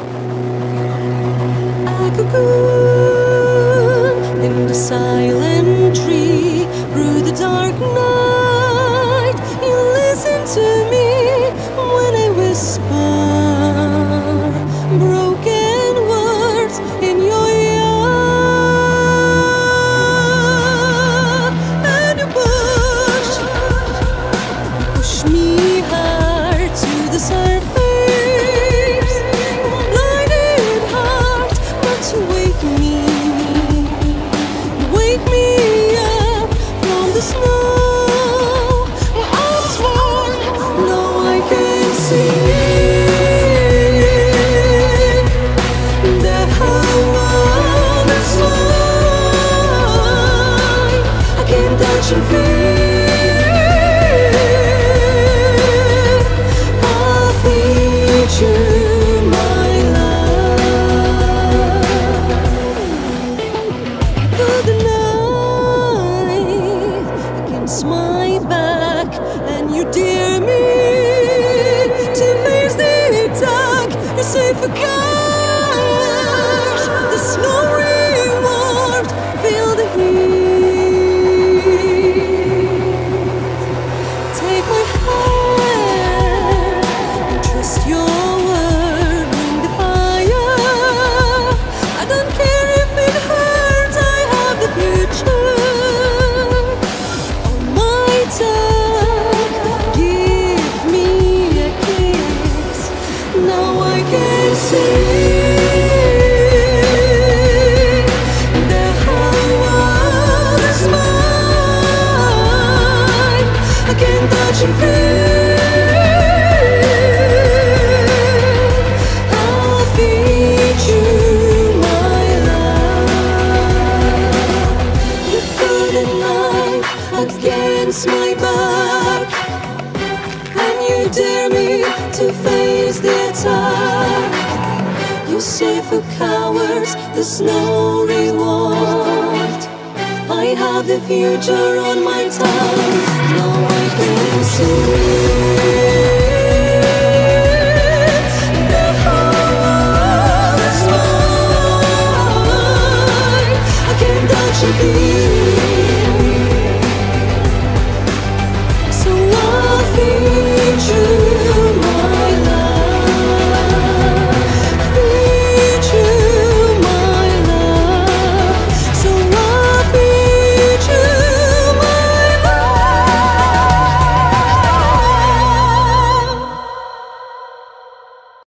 A cocoon in the silent tree, through the dark night, you listen to me when I whisper broken words in your ear, and you push me hard to the surface, blinded heart, but you wake me up from the snow. Your arms warm, now I can see the world is mine. I can touch and feel. I'll feed you, my love. Good night against my back, and you dare me to face the attack. You say for cowards, the snow reward, feel the heat. Take my hand and trust your word, bring the fire. I don't care if it hurts, I have the future on my tongue. Give me a kiss, now I can see the whole world is mine. I can touch and feel. I'll feed you, my love. You put a knife against my back, and you dare me to face the attack. You say for cowards, there's no reward. I have the future on my tongue, now I can see.